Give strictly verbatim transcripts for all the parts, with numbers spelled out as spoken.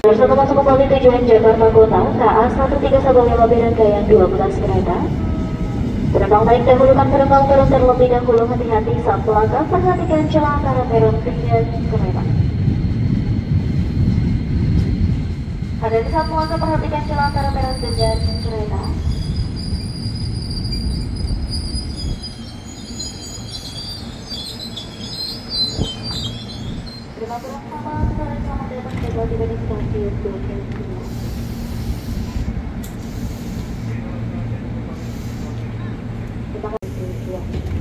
Bersatu masuk kembali tujuan Jakarta Kota, K A satu tiga satu lima B rangkaian dua belas kereta. Penumpang naik dahulukan, penumpang turun terlebih dahulu, hati-hati saat melangkah, perhatikan celah antara peron dengan kereta. Hati-hati saat melangkah, perhatikan celah antara peron dengan kereta. Terima kasih selamat sore, selamat datang kembali tiba di stasiun Gubeng. Terima kasih.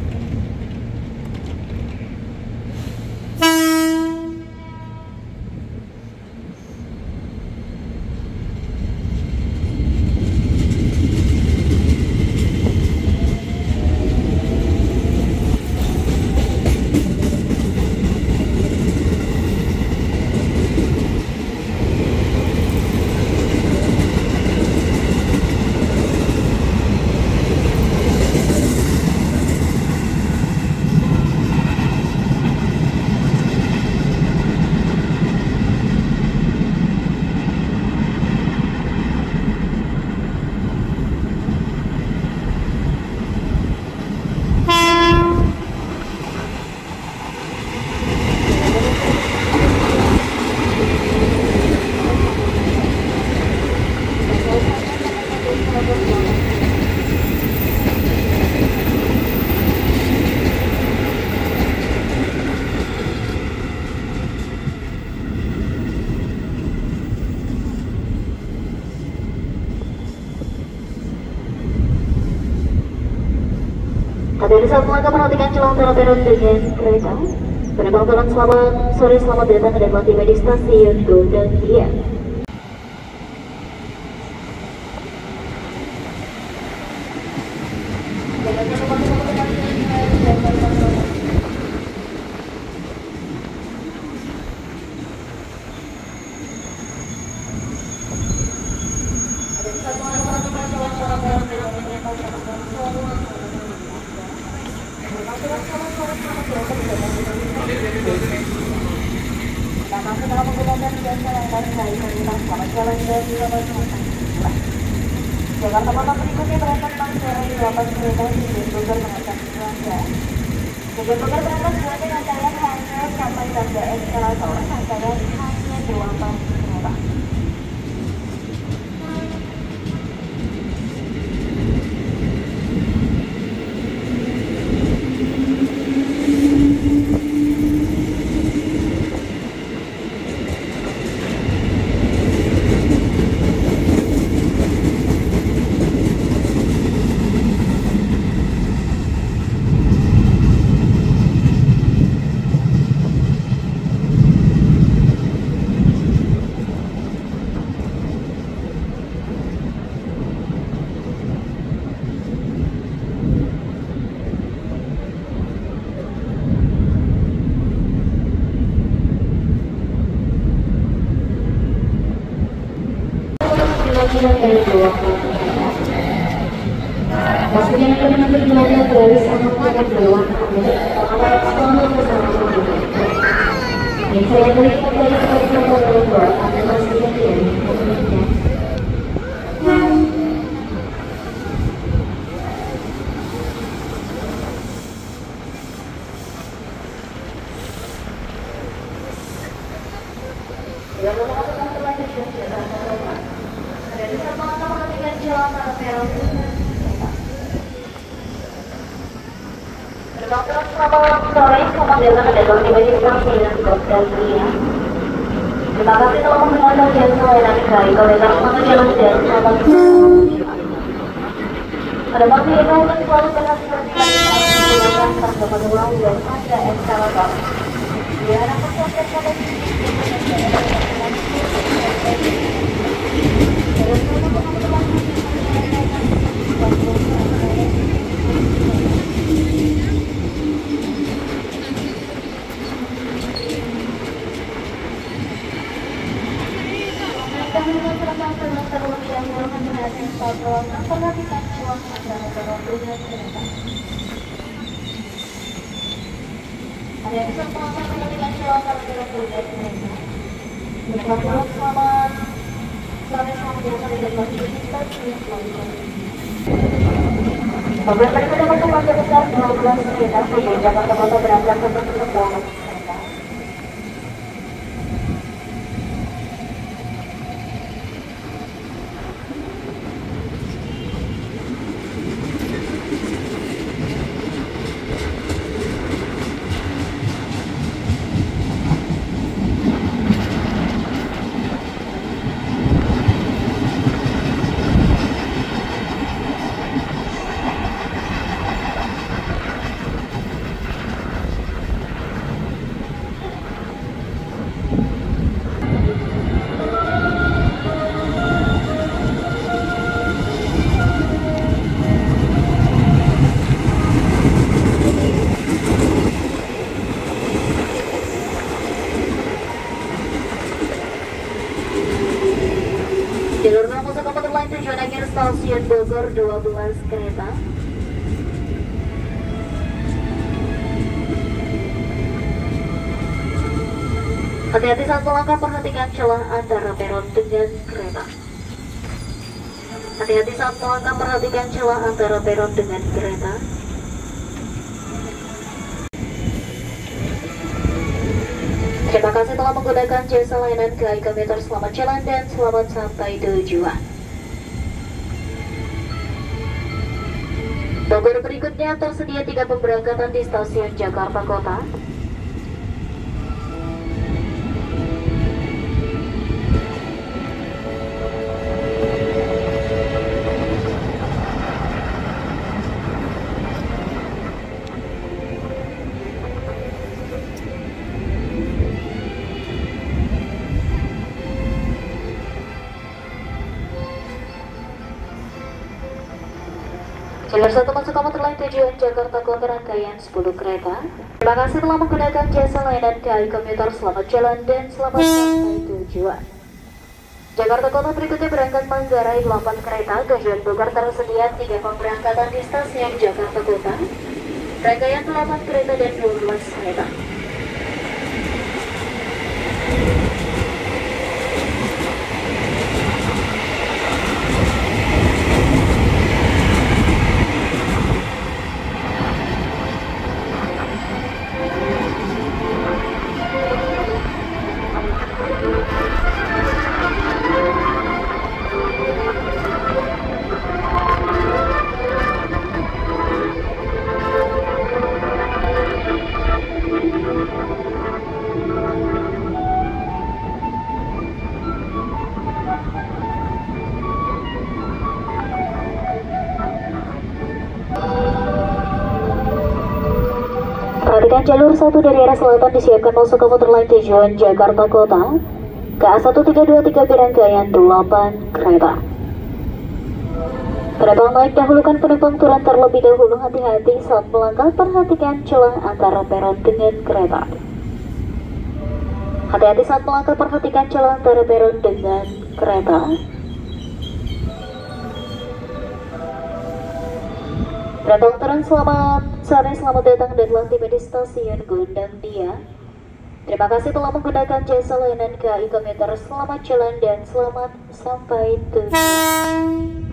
Hadirin saat melangkah, perhatikan celah antara peron dengan kereta. Penumpang turun, selamat sore, selamat datang dan telah tiba di stasiun Golden Kia. Terima kasih telah menggunakan jasa yang baik dari pemerintah. Selamat jalan dan selamat menikmati. Jakarta Kota berikutnya berangkat Manggarai delapan kereta tujuan Bogor mengangkat Belanda. Tujuan Bogor berangkat Belanda rangkaian hanya sampai Tanda Eskalator, rangkaian hanya delapan kereta. Pastinya akan mengambil belajar dari sangat sangat bawah. Yang saya berikan dari kepada orang anda pastikan ya. Yang memasukkan terlanjur dan jalan ada di sana perhatikan jalan antara peron dengan kereta. Selamat sore, selamat datang dan telah tiba di stasiun Golden Kia. Terima kasih telah menggunakan jasa layanan baik oleh selamat jalan dan selamat menikmati. Pada waktu ini kalian selalu berhati-hati menggunakan tangga manual dan tangga eskalator. Diharapkan proses pada perhatikan celah antara peron dengan kereta. Ada yang bisa melakukan perhatikan celah antara peron dengan kereta. Selamat Sore selamat datang di gerbang stasiun Solo. Program berikutnya untuk warga besar dua belas kereta tujuan Jakarta Kota berangkat ke Bogor. Jalur Rangkas Komuter Lain tujuan akhir stasiun Bogor dua belas kereta. Hati-hati saat melangkah, perhatikan celah antara peron dengan kereta. Hati-hati saat melangkah, perhatikan celah antara peron dengan kereta. Terima kasih telah menggunakan jasa layanan K A I Komuter. Selamat jalan dan selamat sampai tujuan. Bogor berikutnya tersedia tiga pemberangkatan di stasiun Jakarta Kota. Jalur satu masuk komuter lain tujuan Jakarta Kota rangkaian sepuluh kereta. Terima kasih telah menggunakan jasa layanan K A I Komuter. Selamat jalan dan selamat sampai tujuan. Jakarta Kota berikutnya berangkat Manggarai delapan kereta. Tujuan Bogor tersedia tiga pemberangkatan di stasiun Jakarta Kota. Rangkaian delapan kereta dan dua belas kereta. Perhatikan jalur satu dari arah selatan disiapkan masuk komuter lain tujuan Jakarta Kota. K A satu tiga dua tiga rangkaian delapan kereta. Penumpang naik dahulukan penumpang turun terlebih dahulu. Hati-hati saat melangkah, perhatikan celah antara peron dengan kereta. Hati-hati saat melangkah, perhatikan celah antara peron dengan kereta. Penumpang turun, selamat sore, selamat datang dan telah tiba di stasiun Gondang Dia. Terima kasih telah menggunakan jasa layanan K A I Komuter. Selamat jalan dan selamat sampai tujuan.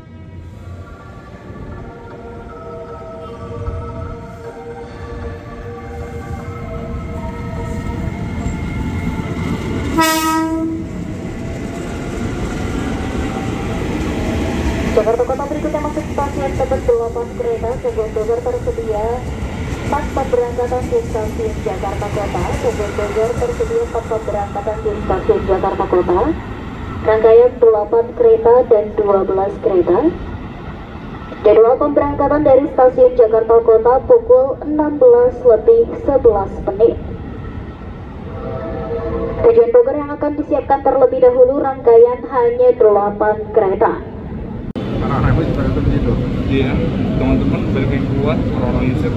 Jakarta Kota berikutnya masuk stasiun Tebet delapan kereta. Tujuan Bogor tersedia empat pemberangkatan di stasiun Jakarta Kota. Tujuan Bogor tersedia empat pemberangkatan di stasiun Jakarta Kota. Rangkaian delapan kereta dan dua belas kereta. Jadwal pemberangkatan dari stasiun Jakarta Kota pukul enam belas lebih sebelas menit. Tujuan Bogor yang akan disiapkan terlebih dahulu rangkaian hanya delapan kereta. Anak-anak gue juga ada begitu. Iya, teman-teman balik yang kuat, orang-orang Yusuf.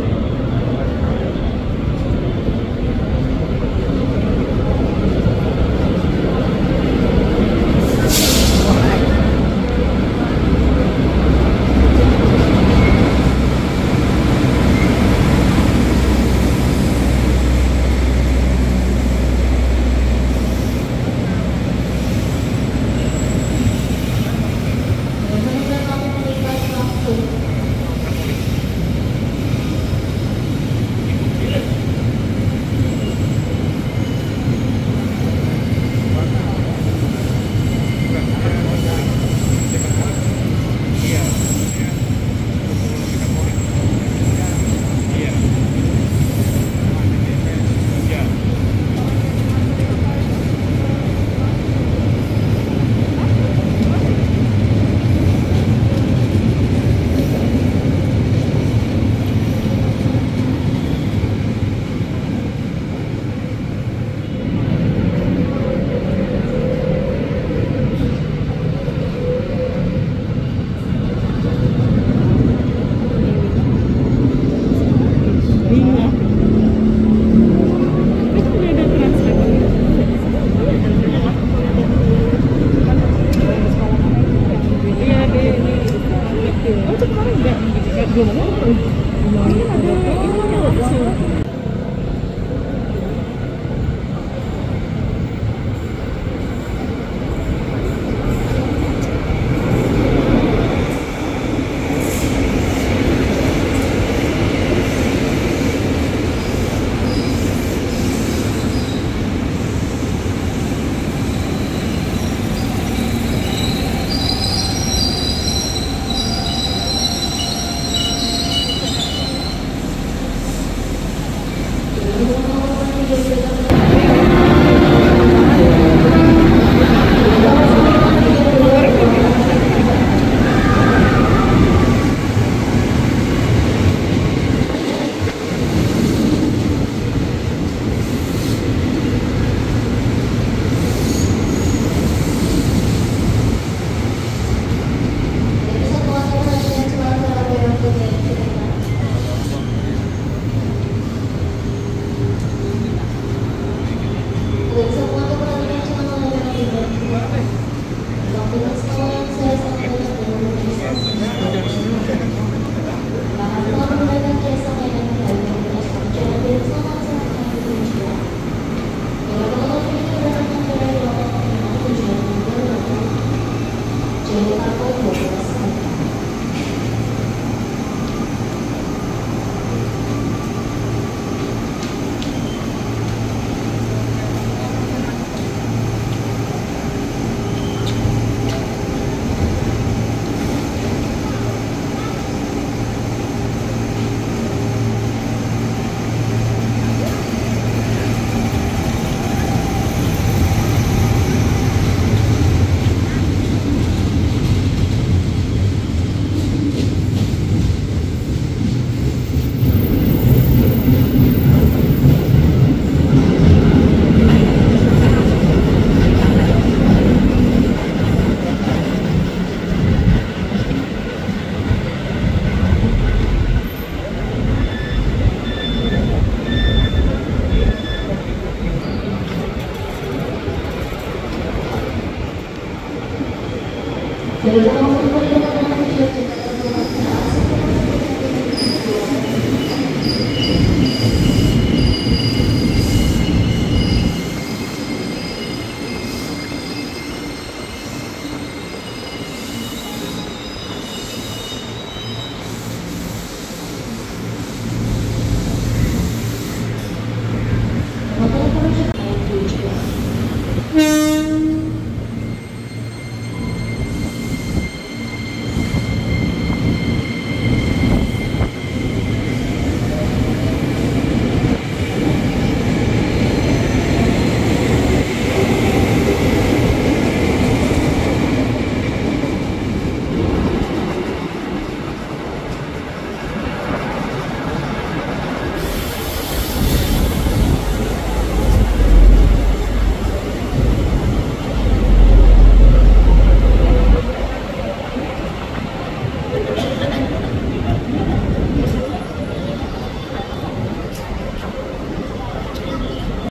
Jadi